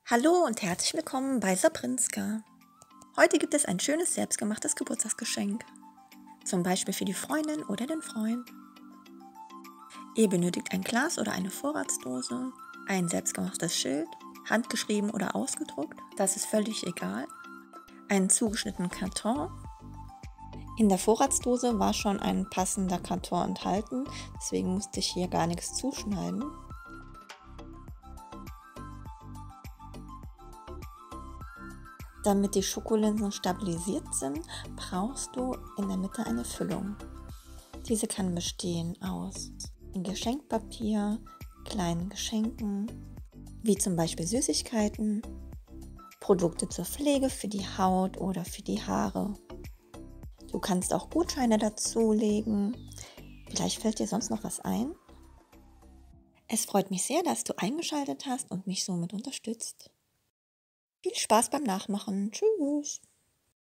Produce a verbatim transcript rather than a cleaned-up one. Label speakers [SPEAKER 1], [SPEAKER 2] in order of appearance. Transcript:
[SPEAKER 1] Hallo und herzlich willkommen bei Saprinska. Heute gibt es ein schönes selbstgemachtes Geburtstagsgeschenk. Zum Beispiel für die Freundin oder den Freund. Ihr benötigt ein Glas oder eine Vorratsdose, ein selbstgemachtes Schild, handgeschrieben oder ausgedruckt, das ist völlig egal, einen zugeschnittenen Karton. In der Vorratsdose war schon ein passender Karton enthalten, deswegen musste ich hier gar nichts zuschneiden. Damit die Schokolinsen stabilisiert sind, brauchst du in der Mitte eine Füllung. Diese kann bestehen aus Geschenkpapier, kleinen Geschenken, wie zum Beispiel Süßigkeiten, Produkte zur Pflege für die Haut oder für die Haare. Du kannst auch Gutscheine dazulegen. Vielleicht fällt dir sonst noch was ein. Es freut mich sehr, dass du eingeschaltet hast und mich somit unterstützt. Viel Spaß beim Nachmachen. Tschüss.